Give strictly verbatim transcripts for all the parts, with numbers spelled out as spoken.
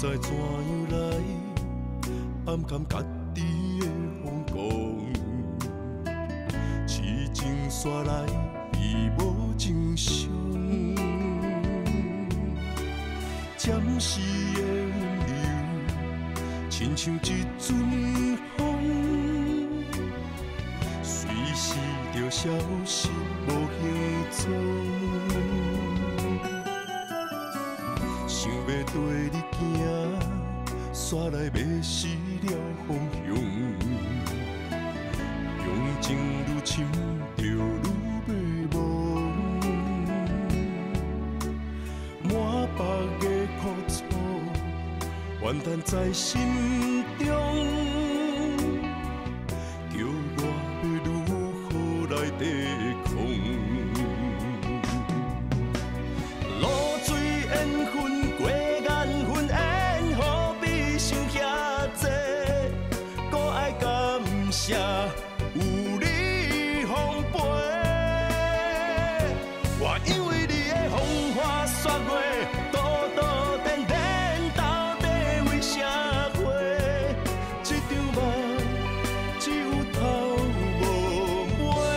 知怎样来暗甘家己的风光，痴情煞来比无情伤，暂时的温柔，亲像一阵风，随时就消失无影踪。想要跟你行，煞来迷失了方向，用情愈深，就愈迷惘。满腹的苦楚，怨叹在心中，叫我要如何来抵抗？露水缘分过眼云烟，何必想遐多？搁爱感谢有你奉陪。我因为你的风花雪月，倒倒颠颠，到底为啥会？这场梦只有头无尾。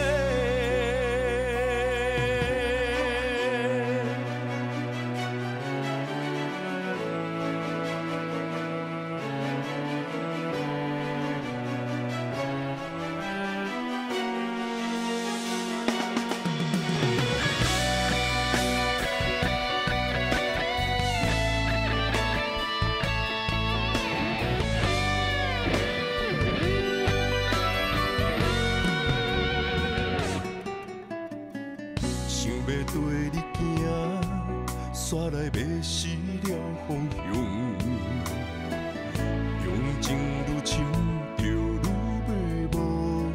想要跟你行，煞来迷失了方向，用情愈深，就愈迷惘。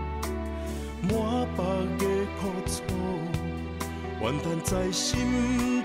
满腹的苦楚，怨叹在心